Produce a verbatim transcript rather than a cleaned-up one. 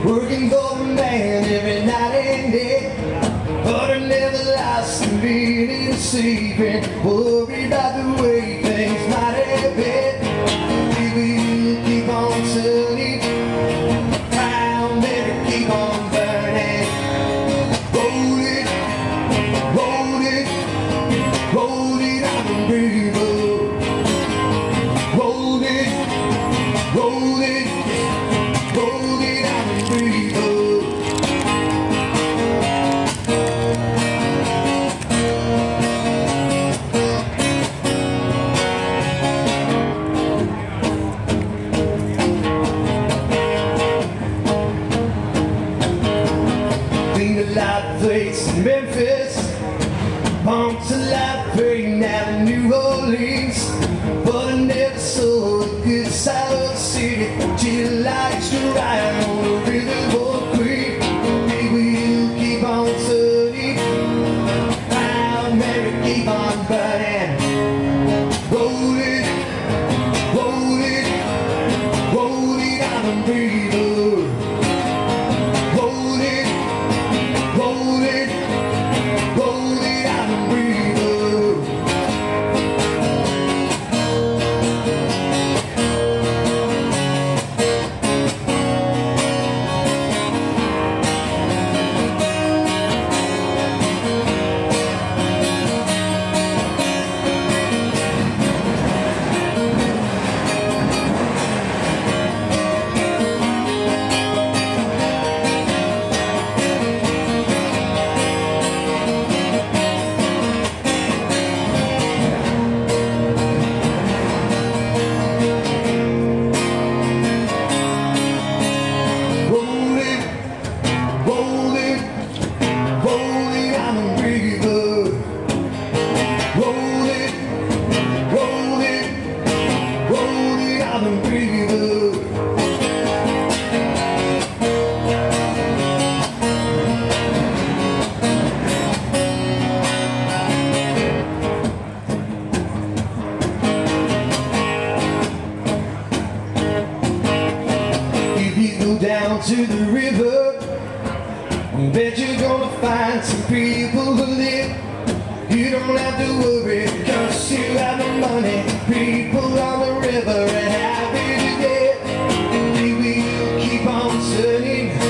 working for the man every night and day. But I never lost the feeling of sleeping, worried about the way things might have been. We will keep on turning, crown better keep on burning. Hold it, hold it, hold it on the river. Hold it, hold it, hold it on the river. Clean a lot of plates in Memphis, pumped a lot of pain out of New Orleans. But I never saw the good side of the city till I used to ride on the riverboat creek. We will keep on turning, Proud Mary keep on burning. Roll it, roll it, roll it on the river. Roll it, roll it, roll it on the river. Down to the river, bet you're gonna find some people who live. You don't have to worry, cause you have the money. People on the river and happy to get. We will keep on turning,